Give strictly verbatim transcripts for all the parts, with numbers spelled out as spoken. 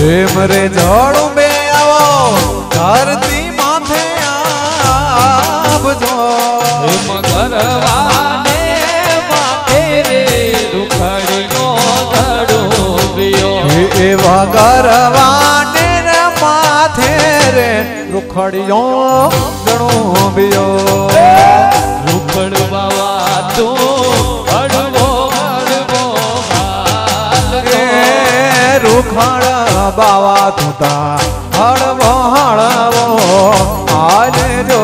मरे झाड़ू में आवो धरती माथे आप जो मगरवाने माथे रे दुखड़ियो धड़ो बियो ए मगरवाने रे माथे रे दुखड़ियो धड़ो बियो रुखड़ बाबा तू हड़वो हड़वो रुखड़ बाबा तू ता हड़वो हड़वो आज जो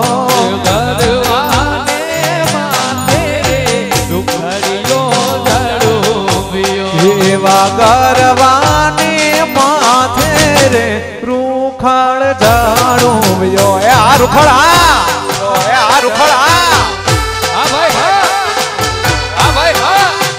गरवाने माथे रे दुखड़ियो धड़ो बियो एवा गरवाने माथे रे रुखड़ झाड़ू बियो ए आ रुखड़ा ए आ रुखड़ा हाँ भाई हाँ हाँ भाई हाँ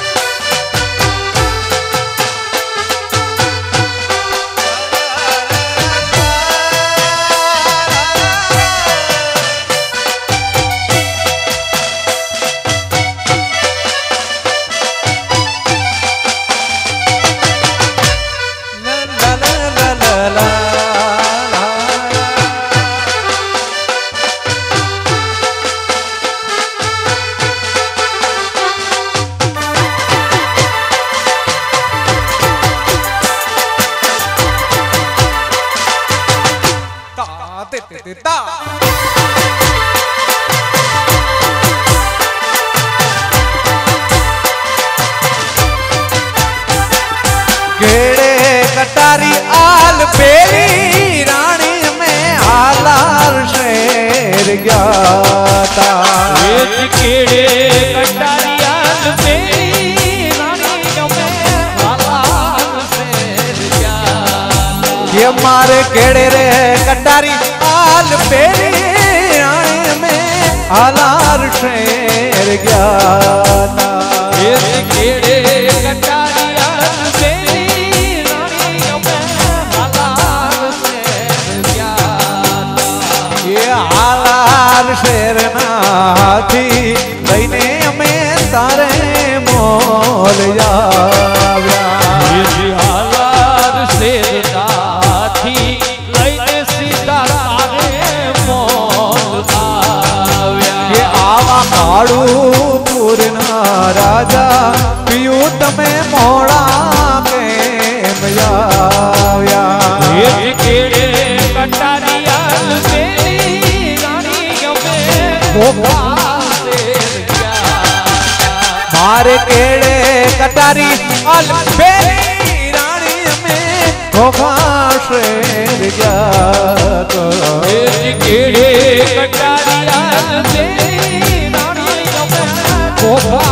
केड़े कटारी आल पेरी रानी में आलार शेर ज्ञाता केड़े कटारी आल पेरी रानी में आलार शेर ज्ञाता ये मारे केड़े रे कटारी आल पेरी रानी में आलार शेर ज्ञाता केड़े कटारी आल पेरी आलार शेर नाथी लईने में तारे मोल आव्या आलार शेर नाथी लईने सीता तारे मोल आव्या ये आवा काड़ू पूरना राजा पियू तमे मोड़ा के मयाव्या ये केड़े कटारिया मारे केड़े कटारी अल पेरी रानी में खोखा शेर ज्ञात केड़े कटारी अल पेरी रानी में खोखा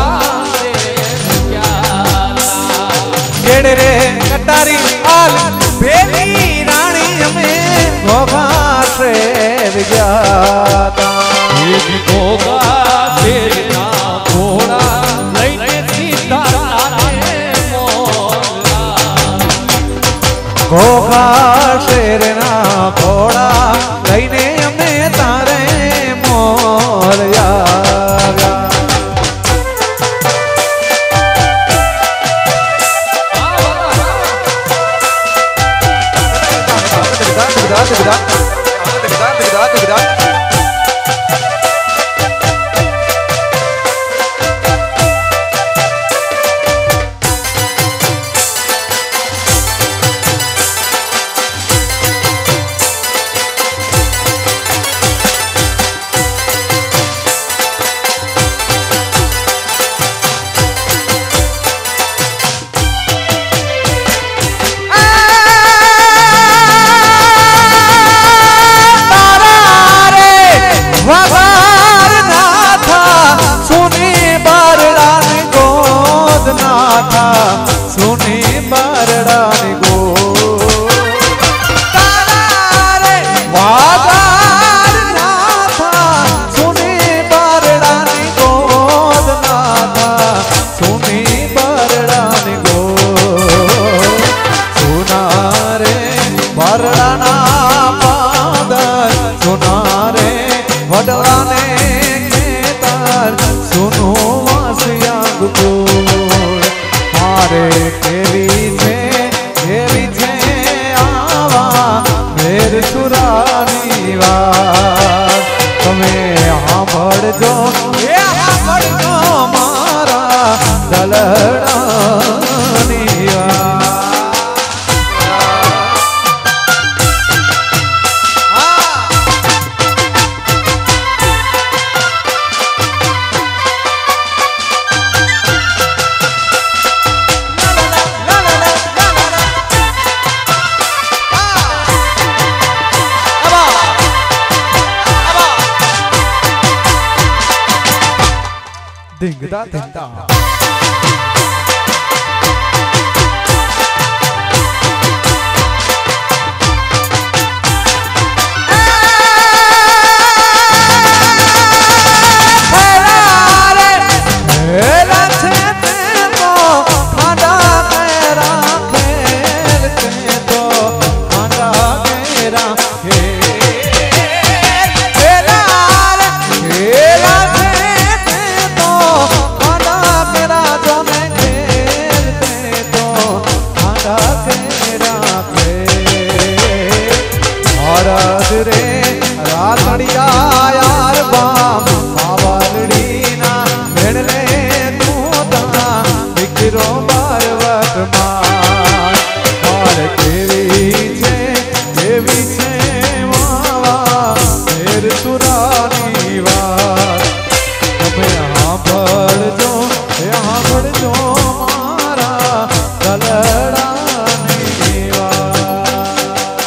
केड़े रे कटारी अल पेरी रानी में खोखा शेर ज्ञात गोगा शेर ना घोड़ा लईने सीता तारे मोला घोगा शेर ना घोड़ा लईने में तारे मोल आव्या सुनी बरड़ा गो तारे वादार नाथा सुनी बरड़ा गोद नाथा सुनी बरड़ा गो सुना रे बरड़ा ना पादर सुना रे वडला ने केतार सुनो वासिया गो केवी छे केवी छे વાત તમે સાંભળજો એ સાંભળજો મારા દલડાની વાત Dingda dingda रे रातड़िया यार बाम बावलड़ी ना भेड़ले तू ता बिखरो पर्वत मार और केवी छे केवी छे मावा फेर सुरानी वार તમે સાંભળજો એ સાંભળજો મારા દલડાની વાત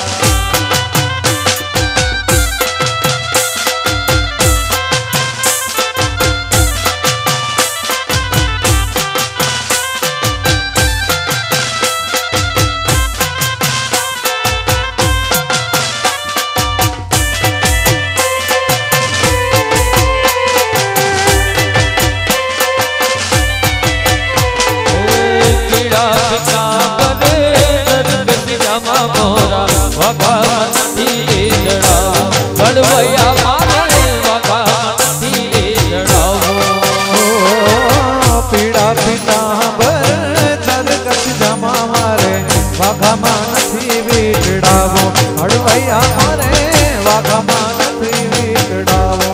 પીડા પીતાંબર ચરકસ જમા મારે વાઘામાં નથી વીટડાવો હળવૈયા મારે વાઘામાં નથી વીટડાવો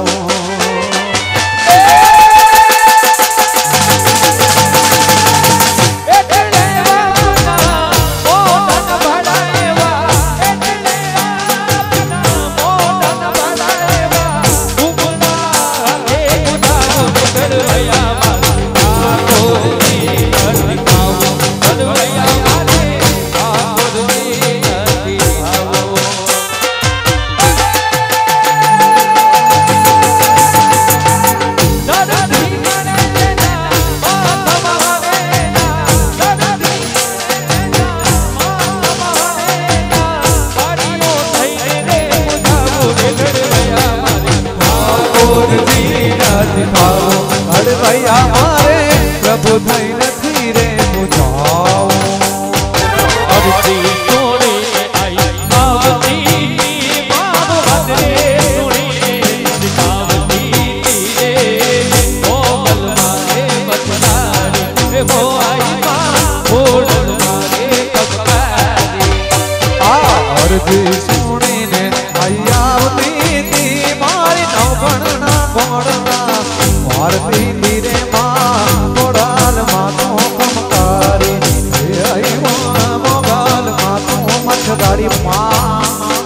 હળવૈયા મારે પ્રભુ થઈ નથી રે બુઝાઓ અરજી સોને આઈ આવતી બાબ હદરે સુણી આવતી રે કોમલ મારે બચનારી રે વો આઈ માં ઓડલ મારે કપકારી આ અરજી સુણીને આઈ આવતી તી મારી નવગણના ભોળના ભારતી ધીરે માં મોડાલ માં તો કમકારી આઈ મોગાલ માં તો મઠગારી માં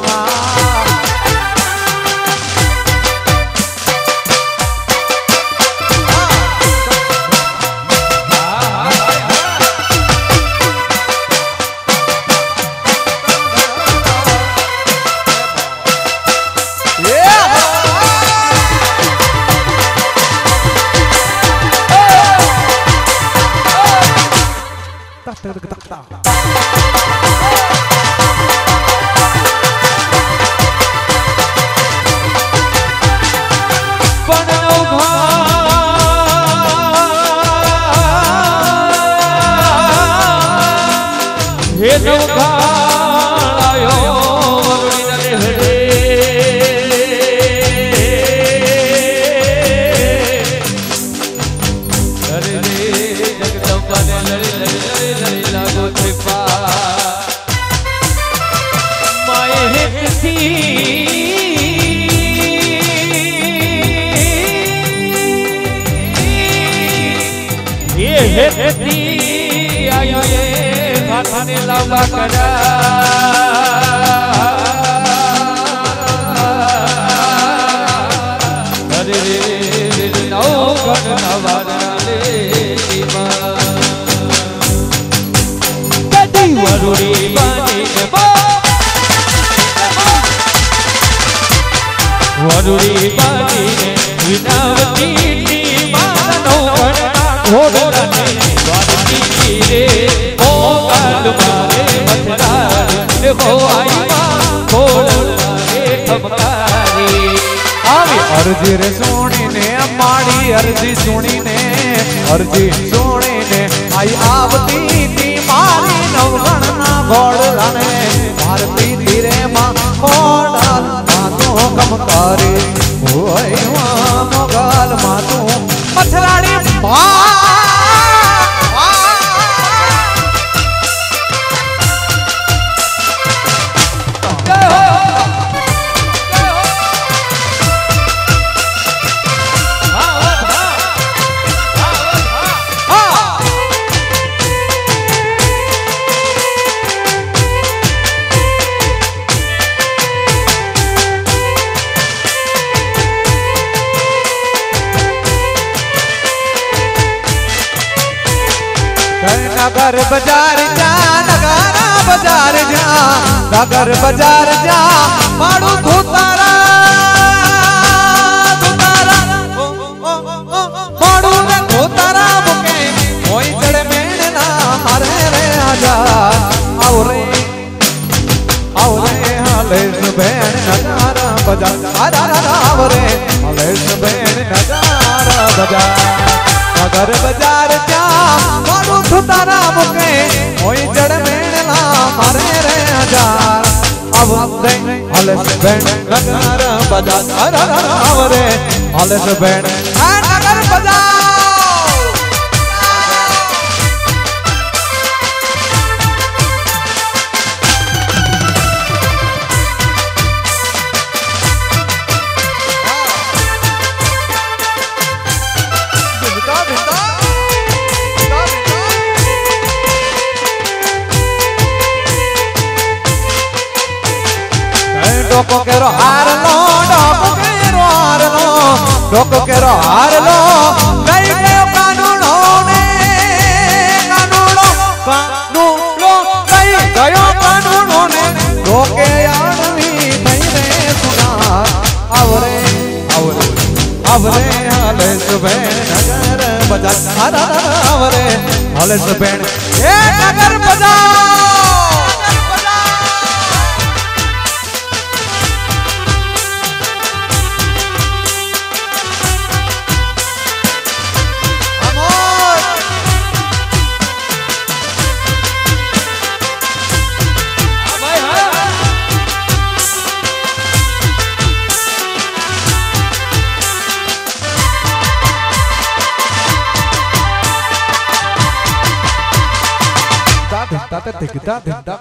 હે નવખાયો વગડીને હડે અરે રે જગદંબાને લડી લડી લડી લાગો ત્રિપા માય હેતથી માથાને લાંબા કર્યા અરે રે નવ ગણ નવારા લે કદી વરુડી બનીને વરુડી બનીને વિનાવતી મારા નવ ગણના ઘોડલાને વારતી રે ઓ કાલ મારે મથરાર હો આઈ ઘોડલા રે ખમકારી આવી અરજી રે સોણીને મારી અરજી સુણીને અરજી સોણીને આઈ આવતી તી મારી નવગણના ઘોડલાને મારતી ધીરે માં ઘોડા માતો કમકારી હોય મોગલ માતો મથરાડી ભા नगर बाजार जा नगारा बाजार जा नगर बाजार जा माड़ू धोतारा धोतारा माड़ू ने धोतारा मुके कोई चढ़े मेन ना मारे रे आजार आओ रे आओ रे हाले सुबेन नगारा बाजार आओ रे हाले सुबेन नगारा बाजार नगर बाजार जा मारू धुतारा मुके ओई जड़ मेणला मारे रे हजार अब दे हलस बेण नगर बाजार आवरे हलस बेण नगर बाजार डोको केरो हार लो डोको केरो हार लो डोको केरो हार लो गई गयो कानूनो ने कानूनो कानूनो गई गयो कानूनो ने रोके आदमी नहीं रे सुना आवरे आवरे आवरे हाले सुबेन नगर बाजार आवरे हाले सुबेन ए नगर बाजार Tata kita kita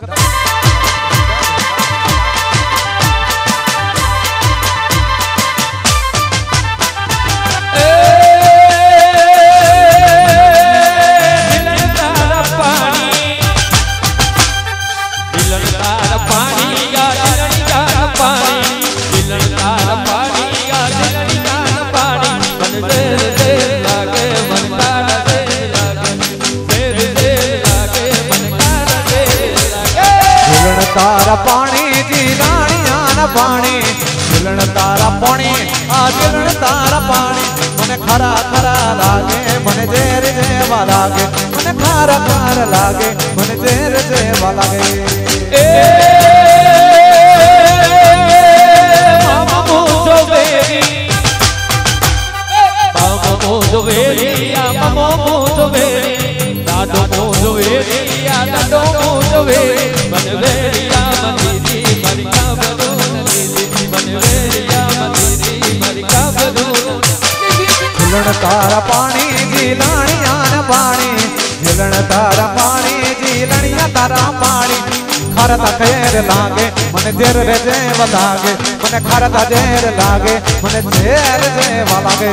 तारा पानी जी रानिया न पानी झिलण तारा पानी आ झिलण तारा पानी मने खरा खरा लागे मने जेर जेवा लागे मने खरा खरा लागे मने जेर जेवा लागे ए मामा मोजो बेरी मामा मोजो बेरी आ मामा मोजो बेरी दादो मोजो बेरी आ दादो मोजो बेरी मन वेरिया मतीरी मरिका बदून लीदी मन वेरिया मतीरी मरिका बदून झिलण तारा पानी झिलणिया न पानी झिलण तारा पानी झिलणिया तारा पानी खरता खैर लागे मन जेर रे जेव लागे मन खरता जेर लागे मन जेर जेव लागे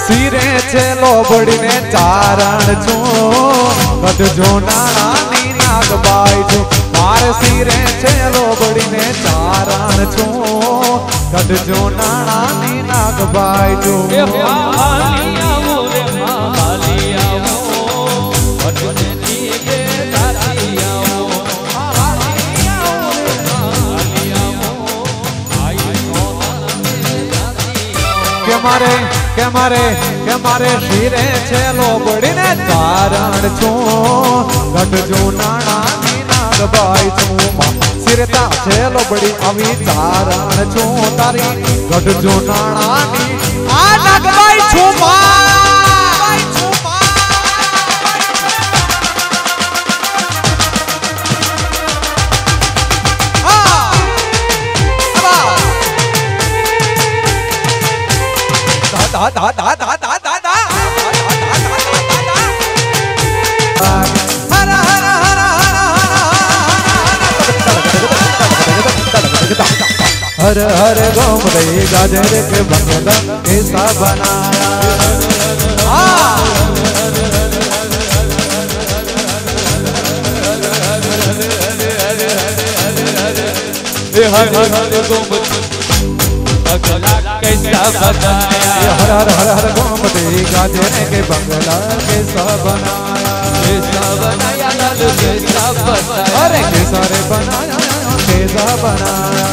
सिरे छे लोबड़ी ने चारण छू गधजो नानी नागबाई छू मारे सिरे छे लोबड़ी ने चारण छू गधजो नानी नागबाई छू के मारे के मारे के मारे शिरे छे लोबड़ी ने चारण छू गधजो नानी नागबाई छू सिरता छे लोबड़ी अवी चारण छू तारी गधजो नानी आ नागबाई छू दा दा दा दा दा दा दा हर हर हर हर हर गोमरे गाजर के बंगला कैसा बनाया हर हर गोमरे कैसा बताया हर हर हर हर गोमती गाजर के बंगला कैसा बनाया कैसा बनाया लाल कैसा बताया अरे कैसा रे बनाया कैसा बनाया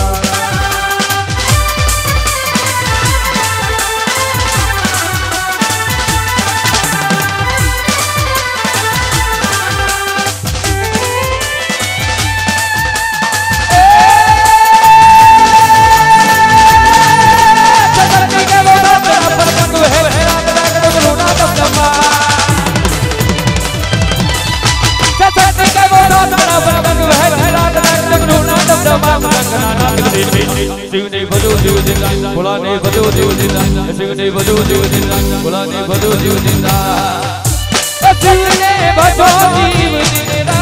सिंगने बजो देव जिंदा बुलाने बजो देव जिंदा सिंगने बजो देव जिंदा बुलाने बजो देव जिंदा सिंगने बजो देव जिंदा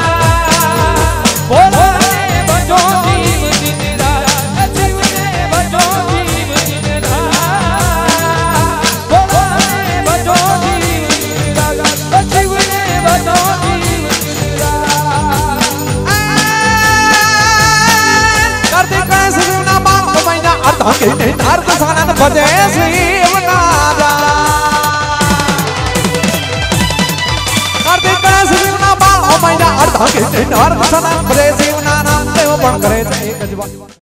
बुलाने बजो देव जिंदा सिंगने बजो देव जिंदा बुलाने बजो देव जिंदा सिंगने बजो देव जिंदा कार्तिक शिवना माम कमाइना अर्थ के अर्थ सानन भजे शिवनारा कार्तिक शिवना माम कमाइना अर्थ के अर्थ सानन भजे शिवनारा देव पण करे एक जवा